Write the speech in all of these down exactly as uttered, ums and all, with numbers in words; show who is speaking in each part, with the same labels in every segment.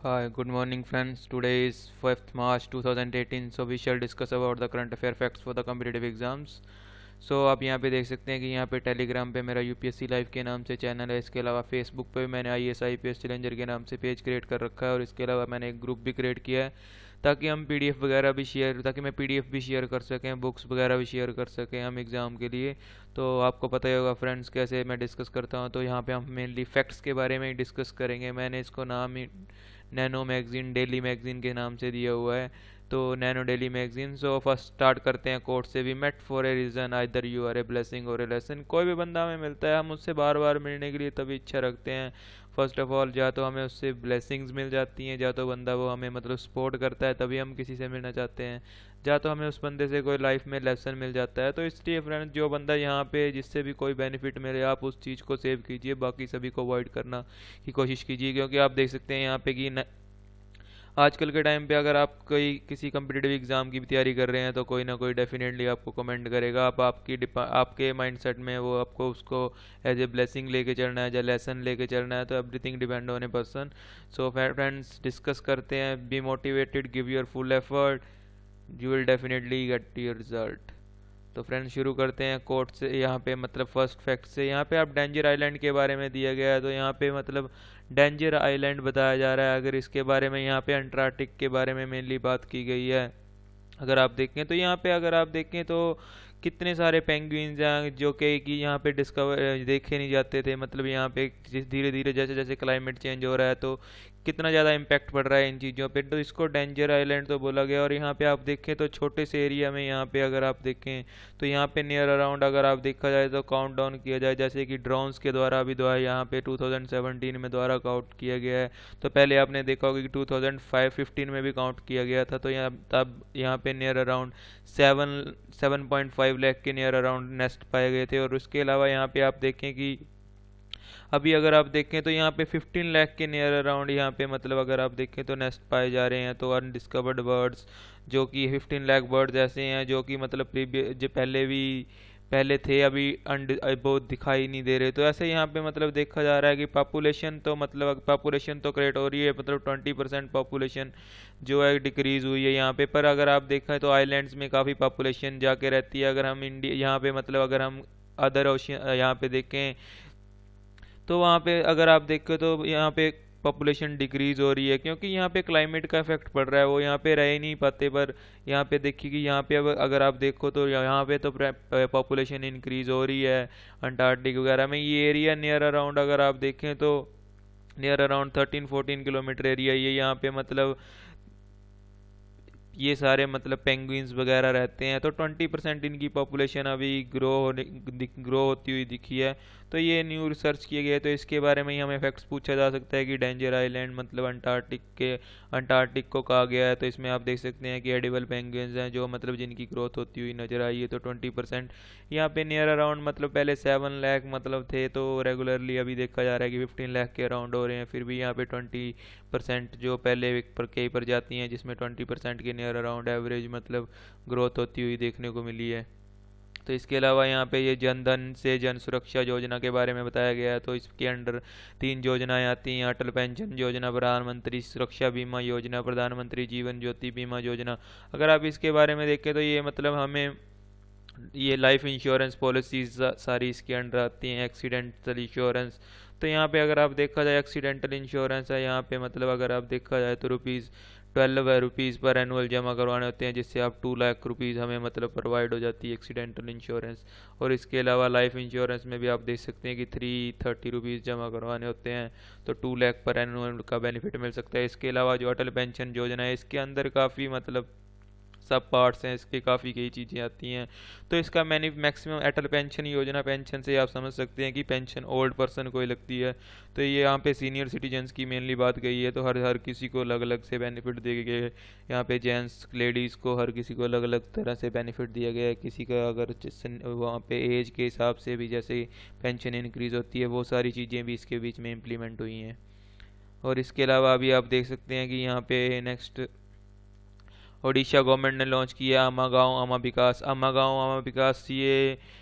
Speaker 1: Hi, good morning friends. Today is fifth March two thousand eighteen. So we shall discuss about the current affair facts for the competitive exams. So so, आप यहाँ पे देख सकते हैं कि यहाँ पे टेलीग्राम पे मेरा यूपीएससी लाइव के नाम से चैनल है। इसके अलावा फेसबुक पे मैंने आईएएस आईपीएस चैलेंजर के नाम से पेज क्रिएट कर रखा है और इसके अलावा मैंने एक ग्रुप भी क्रिएट किया है ताकि हम पीडीएफ वगैरह भी शेयर ताकि मैं पीडीएफ भी शेयर कर सकें, बुक्स वगैरह भी शेयर कर सकें हम एग्ज़ाम के लिए। तो आपको पता ही होगा फ्रेंड्स कैसे मैं डिस्कस करता हूँ। तो यहाँ पे हम मेनली फैक्ट्स के बारे में ही डिस्कस करेंगे। मैंने इसको नाम ही नैनो मैगजीन डेली मैगजीन के नाम से दिया हुआ है, तो nano daily magazine. So first start करते हैं कोर्ट से। We met for a reason either you are a blessing और ए लेसन। कोई भी बंदा हमें मिलता है, हम उससे बार बार मिलने के लिए तभी इच्छा रखते हैं। फर्स्ट ऑफ ऑल या तो हमें उससे ब्लेसिंग्स मिल जाती हैं, या तो बंदा वो हमें मतलब सपोर्ट करता है तभी हम किसी से मिलना चाहते हैं, या तो हमें उस बंदे से कोई लाइफ में लेसन मिल जाता है। तो इसलिए फ्रेंड्स जो बंदा यहाँ पे जिससे भी कोई बेनिफिट मिले आप उस चीज़ को सेव कीजिए, बाकी सभी को अवॉइड करना की कोशिश कीजिए। क्योंकि आप देख सकते हैं यहाँ पे कि आजकल के टाइम पे अगर आप कोई किसी कम्पिटिटिव एग्ज़ाम की भी तैयारी कर रहे हैं तो कोई ना कोई डेफिनेटली आपको कमेंट करेगा। आप आपकी आपके माइंडसेट में वो आपको उसको एज ए ब्लेसिंग लेके चलना है या लेसन लेके चलना है, तो everything depend on a person. So friends discuss करते हैं। Be motivated, give your full effort, you will definitely get your result. तो फ्रेंड्स शुरू करते हैं कोर्ट से। यहाँ पे मतलब फर्स्ट फैक्ट से यहाँ पे आप डेंजर आइलैंड के बारे में दिया गया है। तो यहाँ पे मतलब डेंजर आइलैंड बताया जा रहा है। अगर इसके बारे में यहाँ पे अंटार्कटिक के बारे में मेनली बात की गई है। अगर आप देखें तो यहाँ पे अगर आप देखें तो कितने सारे पेंगुइन्स हैं जो कि कि यहाँ पे डिस्कवर देखे नहीं जाते थे। मतलब यहाँ पे धीरे धीरे जैसे जैसे क्लाइमेट चेंज हो रहा है तो कितना ज़्यादा इम्पैक्ट पड़ रहा है इन चीज़ों पे, तो इसको डेंजर आइलैंड तो बोला गया। और यहाँ पे आप देखें तो छोटे से एरिया में यहाँ पे अगर आप देखें तो यहाँ पे नियर अराउंड अगर आप देखा जाए तो काउंट डाउन किया जाए जैसे कि ड्रोन्स के द्वारा अभी द्वारा यहाँ पे टू थाउजेंड सेवेंटीन में द्वारा काउंट किया गया है। तो पहले आपने देखा होगा कि टू थाउजेंड फिफ्टीन में भी काउंट किया गया था। तो यहाँ तब यहाँ पे near around seven seven point five lakh के नियर अराउंड नेस्ट पाए गए थे। और उसके अलावा यहाँ पे आप देखें कि अभी अगर आप देखें तो यहाँ पे फिफ्टीन लाख के नियर अराउंड यहाँ पे मतलब अगर आप देखें तो नेस्ट पाए जा रहे हैं। तो अनडिस्कवर्ड बर्ड्स जो कि फिफ्टीन लाख बर्ड्स ऐसे हैं जो कि मतलब प्रीवियस जो पहले भी पहले थे अभी बहुत दिखाई नहीं दे रहे। तो ऐसे यहाँ पे मतलब देखा जा रहा है कि पॉपुलेशन तो मतलब पॉपुलेशन तो क्रिएट हो रही है, मतलब ट्वेंटी परसेंट पॉपुलेशन जो है डिक्रीज हुई है यहाँ पे। पर अगर आप देखा है तो आइलैंड्स में काफ़ी पॉपुलेशन जाके रहती है। अगर हम इंडिया यहाँ पे मतलब अगर हम अदर ओशियन यहाँ पे देखें तो वहाँ पे अगर आप देखो तो यहाँ पे पॉपुलेशन डिक्रीज हो रही है क्योंकि यहाँ पे क्लाइमेट का इफेक्ट पड़ रहा है, वो यहाँ पे रह ही नहीं पाते। पर यहाँ पे देखिए कि यहाँ पे अब अगर आप देखो तो यहाँ पे तो पॉपुलेशन इंक्रीज हो रही है अंटार्कटिक वगैरह में। ये एरिया नियर अराउंड अगर आप देखें तो near around thirteen fourteen kilometre area ये यहाँ पे मतलब ये सारे मतलब पेंगुइन्स वगैरह रहते हैं। तो ट्वेंटी परसेंट इनकी पॉपुलेशन अभी ग्रो होने ग्रो होती हुई दिखी है। तो ये न्यू रिसर्च किए गए तो इसके बारे में ही हमें फैक्ट्स पूछा जा सकता है कि डेंजर आइलैंड मतलब अंटार्कटिक के अंटार्कटिक को कहा गया है। तो इसमें आप देख सकते हैं कि एडिबल पेंगुइन्स हैं जो मतलब जिनकी ग्रोथ होती हुई नजर आई है। तो ट्वेंटी परसेंट यहाँ पे नियर अराउंड मतलब पहले सेवन लाख मतलब थे तो रेगुलरली अभी देखा जा रहा है कि फिफ्टीन लाख के अराउंड हो रहे हैं। फिर भी यहाँ पे ट्वेंटी परसेंट जो पहले पर कई प्रजाति हैं जिसमें ट्वेंटी परसेंट के नियर अराउंड एवरेज मतलब ग्रोथ होती हुई देखने को मिली है। तो इसके अलावा यहाँ पे ये जन धन से जन सुरक्षा योजना के बारे में बताया गया है। तो इसके अंडर तीन योजनाएं आती हैं, अटल पेंशन योजना, प्रधानमंत्री सुरक्षा बीमा योजना, प्रधानमंत्री जीवन ज्योति बीमा योजना। अगर आप इसके बारे में देखें तो ये मतलब हमें ये लाइफ इंश्योरेंस पॉलिसीज सारी इसके अंडर आती हैं। एक्सीडेंटल इंश्योरेंस तो यहाँ पे अगर आप देखा जाए एक्सीडेंटल इंश्योरेंस है यहाँ पे मतलब अगर आप देखा जाए तो रुपीज़ ट्वेल्व रुपीज़ पर एनुअल जमा करवाने होते हैं जिससे आप टू लाख रुपीज़ हमें मतलब प्रोवाइड हो जाती है एक्सीडेंटल इंश्योरेंस। और इसके अलावा लाइफ इंश्योरेंस में भी आप देख सकते हैं कि थ्री थर्टी रुपीज़ जमा करवाने होते हैं तो टू लाख पर एनुअल का बेनिफिट मिल सकता है। इसके अलावा जो अटल पेंशन योजना है इसके अंदर काफ़ी मतलब सब पार्ट्स हैं, इसके काफ़ी कई चीज़ें आती हैं। तो इसका मैंने maximum Atal pension Yojana pension से आप समझ सकते हैं कि पेंशन ओल्ड पर्सन को ही लगती है। तो ये यहाँ पे सीनियर सिटीजन्स की मेनली बात गई है। तो हर हर किसी को अलग अलग से बेनिफिट दिए गए हैं। यहाँ पे जेंट्स लेडीज़ को हर किसी को अलग अलग तरह से बेनिफिट दिया गया है। किसी का अगर वहाँ पे एज के हिसाब से भी जैसे पेंशन इंक्रीज़ होती है वो सारी चीज़ें भी इसके बीच में इम्प्लीमेंट हुई हैं। और इसके अलावा अभी आप देख सकते हैं कि यहाँ पे नेक्स्ट ओडिशा गवर्नमेंट ने लॉन्च किया अमा गाँव अमा विकास। अमा गाँव अमा विकास ये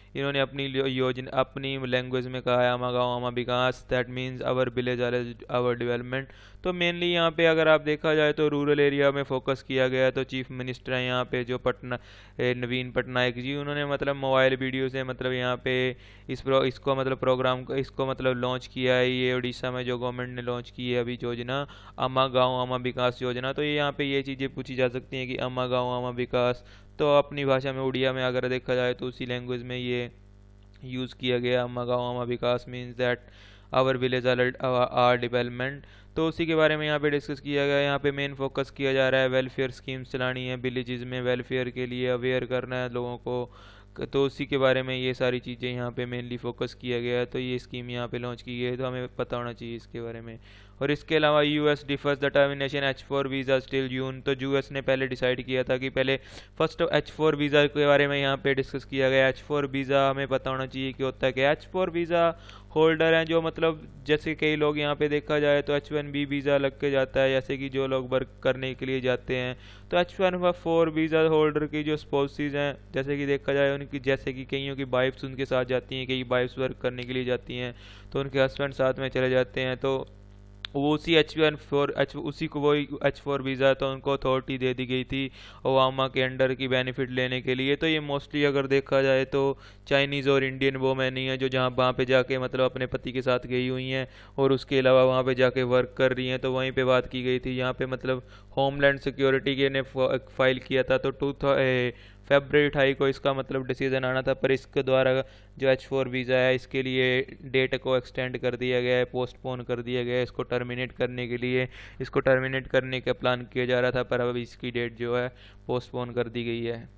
Speaker 1: इन्होंने अपनी योजना अपनी लैंग्वेज में कहा है Ama Gaon Ama Vikas, that means our village our development. तो मेनली यहाँ पे अगर आप देखा जाए तो रूरल एरिया में फोकस किया गया है। तो चीफ मिनिस्टर हैं यहाँ पे जो पटना नवीन पटनायक जी, उन्होंने मतलब मोबाइल वीडियो से मतलब यहाँ पे इस प्रो इसको मतलब प्रोग्राम को इसको मतलब लॉन्च किया है। ये उड़ीसा में जो गवर्नमेंट ने लॉन्च की है अभी योजना, अम्मा गाँव अम्मा विकास योजना। तो ये यहाँ पे ये चीज़ें पूछी जा सकती हैं कि अम्मा गाँव अम्मा विकास, तो अपनी भाषा में उड़िया में अगर देखा जाए तो उसी लैंग्वेज में ये यूज़ किया गया। Amma Gaon Amma Vikas means that our village our development. तो उसी के बारे में यहाँ पे डिस्कस किया गया। यहाँ पे मेन फोकस किया जा रहा है वेलफेयर स्कीम्स चलानी है विलेजेस में, वेलफेयर के लिए अवेयर करना है लोगों को। तो उसी के बारे में ये सारी चीज़ें यहाँ पे मेनली फोकस किया गया है। तो ये स्कीम यहाँ पे लॉन्च की गई है, तो हमें पता होना चाहिए इसके बारे में। और इसके अलावा US defers the termination H four visa still June. तो यूएस ने पहले डिसाइड किया था कि पहले फर्स्ट एच फोर वीज़ा के बारे में यहाँ पे डिस्कस किया गया। एच फोर वीज़ा हमें पता होना चाहिए कि होता है कि एच फोर वीज़ा होल्डर हैं जो मतलब जैसे कई लोग यहाँ पे देखा जाए तो एच वन बी वीज़ा लग के जाता है, जैसे कि जो लोग वर्क करने के लिए जाते हैं। तो H one four visa holder की जो स्पाउसेस हैं, जैसे कि देखा जाए उनकी, जैसे कि कईयों की वाइफ्स उनके साथ जाती हैं, कई वाइफ्स वर्क करने के लिए जाती हैं तो उनके हस्बैंड साथ में चले जाते हैं, तो वो उसी एच वन फोर एच उसी को वही एच फोर वीज़ा तो उनको अथॉरिटी दे दी गई थी ओबामा के अंडर की बेनिफिट लेने के लिए। तो ये मोस्टली अगर देखा जाए तो चाइनीज़ और इंडियन वोमेन ही है जो जहाँ वहाँ पे जाके मतलब अपने पति के साथ गई हुई हैं और उसके अलावा वहाँ पे जाके वर्क कर रही हैं। तो वहीं पे बात की गई थी, यहाँ पे मतलब होमलैंड सिक्योरिटी के ने फाइल किया था तो टू फेब्रवरी अठाई को इसका मतलब डिसीजन आना था, पर इसके द्वारा जो एच फोर वीज़ा है इसके लिए डेट को एक्सटेंड कर दिया गया है, पोस्टपोन कर दिया गया है इसको टर्मिनेट करने के लिए। इसको टर्मिनेट करने का प्लान किया जा रहा था पर अब इसकी डेट जो है पोस्टपोन कर दी गई है।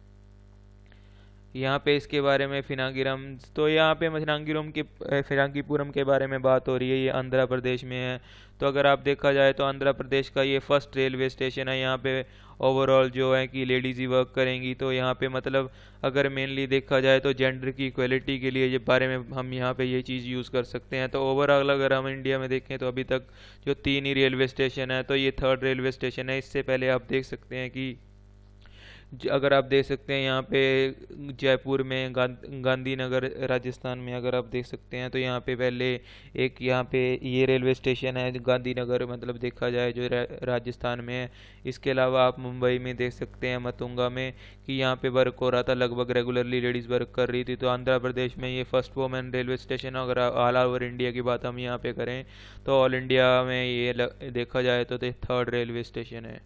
Speaker 1: यहाँ पे इसके बारे में फिनांगिरम, तो यहाँ पे फिनांगिरम के फिनांगीपुरम के बारे में बात हो रही है, ये आंध्र प्रदेश में है। तो अगर आप देखा जाए तो आंध्र प्रदेश का ये फर्स्ट रेलवे स्टेशन है। यहाँ पे ओवरऑल जो है कि लेडीज़ ही वर्क करेंगी। तो यहाँ पे मतलब अगर मेनली देखा जाए तो जेंडर की इक्वलिटी के लिए ये बारे में हम यहाँ पे ये चीज़ यूज़ कर सकते हैं। तो ओवरऑल अगर हम इंडिया में देखें तो अभी तक जो तीन ही रेलवे स्टेशन है, तो ये थर्ड रेलवे स्टेशन है। इससे पहले आप देख सकते हैं कि अगर आप देख सकते हैं यहाँ पे जयपुर में गा, गांधीनगर राजस्थान में अगर आप देख सकते हैं तो यहाँ पे पहले एक यहाँ पे ये रेलवे स्टेशन है गांधीनगर, मतलब देखा जाए जो राजस्थान में है। इसके अलावा आप मुंबई में देख सकते हैं मतुंगा में कि यहाँ पे वर्क हो रहा था, लगभग रेगुलरली लेडीज़ वर्क कर रही थी। तो आंध्र प्रदेश में ये फर्स्ट वोमेन रेलवे स्टेशन है। अगर ऑल ओवर इंडिया की बात हम यहाँ पे करें तो ऑल इंडिया में ये देखा जाए तो थर्ड रेलवे स्टेशन है।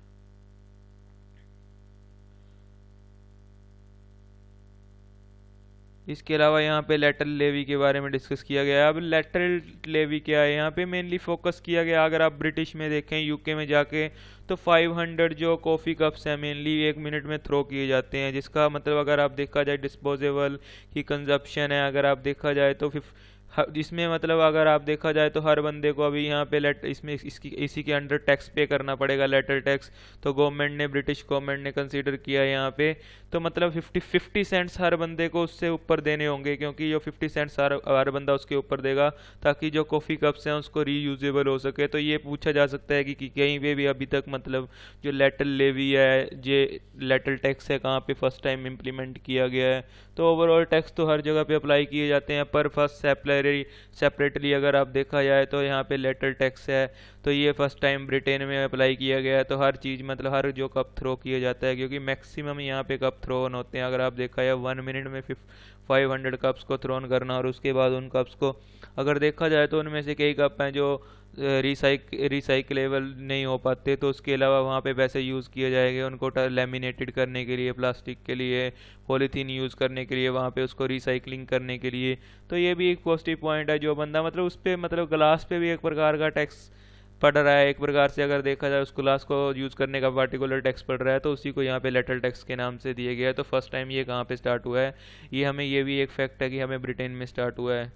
Speaker 1: इसके अलावा यहाँ पे लेटरल लेवी के बारे में डिस्कस किया गया। अब लेटरल लेवी क्या है, यहाँ पे मेनली फोकस किया गया। अगर आप ब्रिटिश में देखें, यूके में जाके, तो पाँच सौ जो कॉफ़ी कप्स हैं मेनली एक मिनट में थ्रो किए जाते हैं, जिसका मतलब अगर आप देखा जाए डिस्पोजेबल की कंजप्शन है। अगर आप देखा जाए तो इसमें मतलब अगर आप देखा जाए तो हर बंदे को अभी यहाँ पे लेट इसमें इसकी इसी के अंडर टैक्स पे करना पड़ेगा, लेटर टैक्स। तो गवर्नमेंट ने ब्रिटिश गवर्नमेंट ने कंसीडर किया है यहाँ पे, तो मतलब फिफ्टी फिफ्टी सेंट्स हर बंदे को उससे ऊपर देने होंगे, क्योंकि जो फिफ्टी सेंट्स हर हर बंदा उसके ऊपर देगा ताकि जो कॉफ़ी कप्स हैं उसको रीयूजेबल हो सके। तो ये पूछा जा सकता है कि, कि कहीं पे भी अभी तक मतलब जो लेटर लेवी है, जो लेटर टैक्स है, कहाँ पे फर्स्ट टाइम इम्प्लीमेंट किया गया है। तो ओवरऑल टैक्स तो हर जगह पे अप्लाई किए जाते हैं, पर फर्स्ट सेपरेटली सेपरेटली अगर आप देखा जाए तो यहाँ पे लेटर टैक्स है, तो ये फर्स्ट टाइम ब्रिटेन में अप्लाई किया गया है। तो हर चीज़ मतलब हर जो कप थ्रो किया जाता है, क्योंकि मैक्सिमम यहाँ पे कप थ्रो ऑन होते हैं। अगर आप देखा जाए वन मिनट में फाइव हंड्रेड कप्स को थ्रोन करना, और उसके बाद उन कप्स को अगर देखा जाए तो उनमें से कई कप हैं जो रिसाइक रिसाइकलेबल नहीं हो पाते, तो उसके अलावा वहाँ पे वैसे यूज़ किए जाएंगे उनको लेमिनेटेड करने के लिए, प्लास्टिक के लिए, पॉलीथीन यूज़ करने के लिए, वहाँ पे उसको रिसाइकलिंग करने के लिए। तो ये भी एक पॉजिटिव पॉइंट है। जो बंदा मतलब उस पर मतलब ग्लास पे भी एक प्रकार का टैक्स पड़ रहा है, एक प्रकार से अगर देखा जाए उस ग्लास को यूज़ करने का पार्टिकुलर टैक्स पड़ रहा है, तो उसी को यहाँ पे लेटर टैक्स के नाम से दिया गया है। तो फर्स्ट टाइम ये कहाँ पे स्टार्ट हुआ है, ये हमें ये भी एक फैक्ट है कि हमें ब्रिटेन में स्टार्ट हुआ है।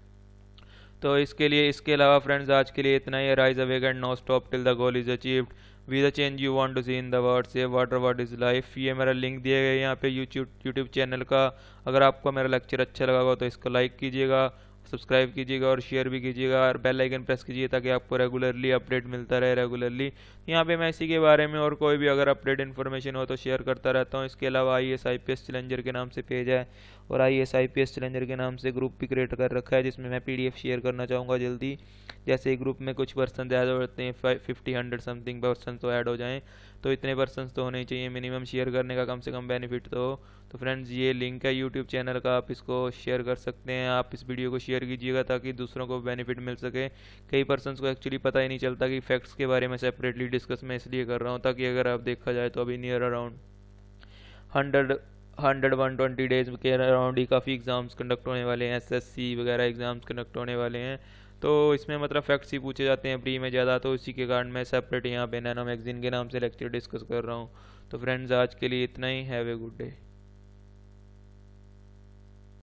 Speaker 1: तो इसके लिए इसके अलावा फ्रेंड्स आज के लिए इतना ही। Rise awake and no stop till the goal is achieved, be the change you want to see in the world, save water what is life. ये मेरा लिंक दिया गया है यहाँ पे यूट्यूब यूट्यूब चैनल का। अगर आपको मेरा लेक्चर अच्छा लगा हो तो इसको लाइक कीजिएगा, सब्सक्राइब कीजिएगा और शेयर भी कीजिएगा, और बेल आइकन प्रेस कीजिए ताकि आपको रेगुलरली अपडेट मिलता रहे रेगुलरली। यहाँ पे मैं इसी के बारे में और कोई भी अगर अपडेट इन्फॉर्मेशन हो तो शेयर करता रहता हूँ। इसके अलावा I S I P S challenger के नाम से पेज है, और I S I P S challenger के नाम से ग्रुप भी क्रिएट कर रखा है, जिसमें मैं पी डी एफ शेयर करना चाहूँगा जल्दी। जैसे एक ग्रुप में कुछ पर्सन ऐड होते हैं, फिफ्टी हंड्रेड समथिंग पर्सन तो ऐड हो जाएँ, तो इतने पर्सन तो होने चाहिए मिनिमम शेयर करने का, कम से कम बेनिफिट तो हो। तो फ्रेंड्स ये लिंक है यूट्यूब चैनल का, आप इसको शेयर कर सकते हैं। आप इस वीडियो को शेयर कीजिएगा ताकि दूसरों को बेनिफिट मिल सके। कई पर्सन्स को एक्चुअली पता ही नहीं चलता कि फैक्ट्स के बारे में सेपरेटली डिस्कस मैं इसलिए कर रहा हूँ ताकि अगर आप देखा जाए तो अभी near around hundred hundred one twenty days के अराउंड ही काफ़ी एग्ज़ाम्स कंडक्ट होने वाले हैं, एस एस सी वगैरह एग्ज़ाम्स कंडक्ट होने वाले हैं। तो इसमें मतलब फैक्ट्स ही पूछे जाते हैं प्री में ज़्यादा, तो इसी के कारण मैं सेपरेट यहाँ पे नैनो मैगजीन के नाम से लेक्चर डिस्कस कर रहा हूँ। तो फ्रेंड्स आज के लिए इतना ही। Have a good day.